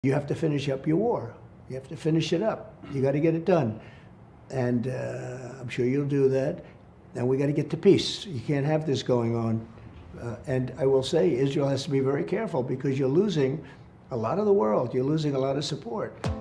You have to finish up your war. You have to finish it up. You got to get it done. And I'm sure you'll do that. And we got to get to peace. You can't have this going on. And I will say, Israel has to be very careful because you're losing a lot of the world. You're losing a lot of support.